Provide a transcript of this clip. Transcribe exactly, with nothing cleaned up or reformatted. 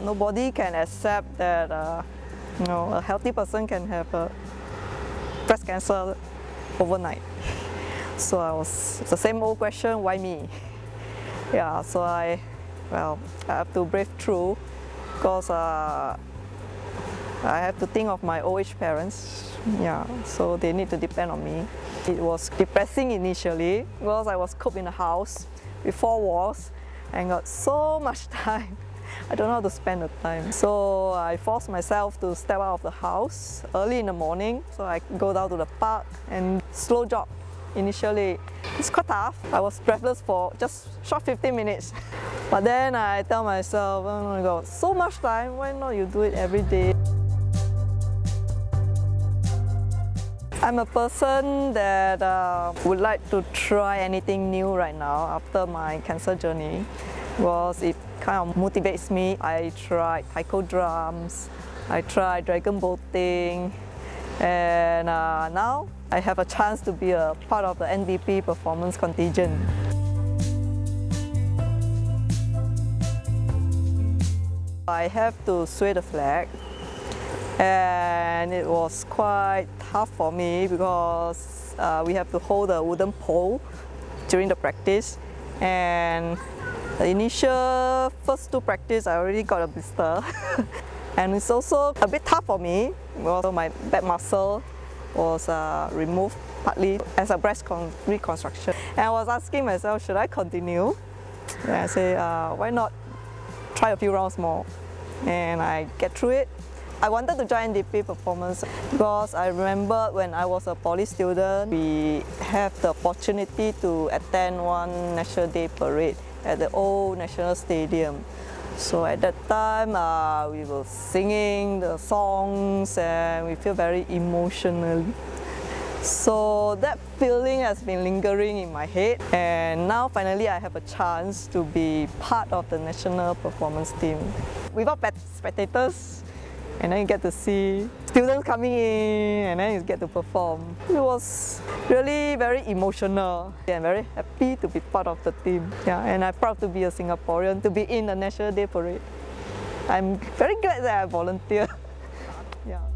nobody can accept that uh, you know, a healthy person can have a breast cancer overnight. So I was, it's the same old question, why me? Yeah, so I, well, I have to brave through because uh, I have to think of my old age parents. Yeah, so they need to depend on me. It was depressing initially because I was cooped in the house with four walls and got so much time. I don't know how to spend the time. So I forced myself to step out of the house early in the morning. So I go down to the park and slow jog initially. It's quite tough. I was breathless for just short fifteen minutes. But then I tell myself, oh my God, so much time, why not you do it every day? I'm a person that uh, would like to try anything new right now after my cancer journey because it kind of motivates me. I tried taiko drums, I tried dragon boating, and uh, now I have a chance to be a part of the N D P performance contingent. I have to sway the flag, and it was quite tough for me because uh, we have to hold a wooden pole during the practice, and the initial first two practice I already got a blister. And it's also a bit tough for me because my back muscle was uh, removed partly as a breast reconstruction. And I was asking myself, should I continue? And I say, uh, why not try a few rounds more? And I get through it. I wanted to join N D P performance because I remember when I was a poly student, we have the opportunity to attend one National Day parade at the old National Stadium. So at that time, uh, we were singing the songs and we feel very emotional. So that feeling has been lingering in my head, and now finally I have a chance to be part of the national performance team. Without spectators, and then you get to see students coming in and then you get to perform. It was really very emotional and very happy to be part of the team. Yeah, and I'm proud to be a Singaporean, to be in the National Day Parade. I'm very glad that I volunteered. Yeah.